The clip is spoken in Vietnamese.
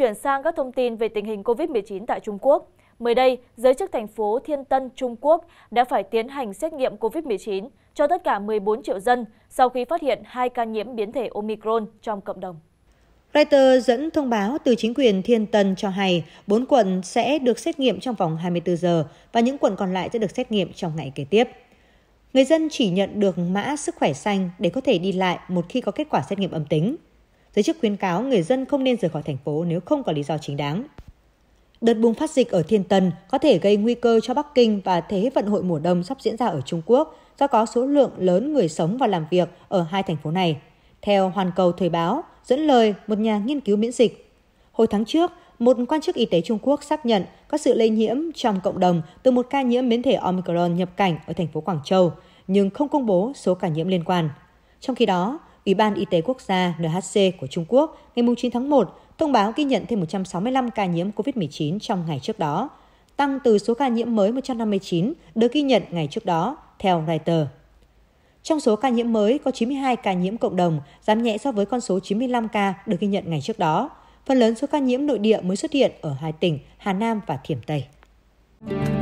chuyển sang các thông tin về tình hình COVID-19 tại Trung Quốc. Mới đây, giới chức thành phố Thiên Tân, Trung Quốc đã phải tiến hành xét nghiệm COVID-19 cho tất cả 14 triệu dân sau khi phát hiện 2 ca nhiễm biến thể Omicron trong cộng đồng. Reuters dẫn thông báo từ chính quyền Thiên Tân cho hay 4 quận sẽ được xét nghiệm trong vòng 24 giờ và những quận còn lại sẽ được xét nghiệm trong ngày kế tiếp. Người dân chỉ nhận được mã sức khỏe xanh để có thể đi lại một khi có kết quả xét nghiệm âm tính. Giới chức khuyến cáo người dân không nên rời khỏi thành phố nếu không có lý do chính đáng. Đợt bùng phát dịch ở Thiên Tân có thể gây nguy cơ cho Bắc Kinh và Thế vận hội mùa đông sắp diễn ra ở Trung Quốc do có số lượng lớn người sống và làm việc ở hai thành phố này. Theo Hoàn Cầu Thời báo, dẫn lời một nhà nghiên cứu miễn dịch. Hồi tháng trước, một quan chức y tế Trung Quốc xác nhận có sự lây nhiễm trong cộng đồng từ một ca nhiễm biến thể Omicron nhập cảnh ở thành phố Quảng Châu, nhưng không công bố số ca nhiễm liên quan. Trong khi đó, Ủy ban Y tế Quốc gia NHC của Trung Quốc ngày 9 tháng 1 thông báo ghi nhận thêm 165 ca nhiễm COVID-19 trong ngày trước đó, tăng từ số ca nhiễm mới 159 được ghi nhận ngày trước đó, theo Reuters. Trong số ca nhiễm mới có 92 ca nhiễm cộng đồng, giảm nhẹ so với con số 95 ca được ghi nhận ngày trước đó. Phần lớn số ca nhiễm nội địa mới xuất hiện ở hai tỉnh Hà Nam và Thiểm Tây.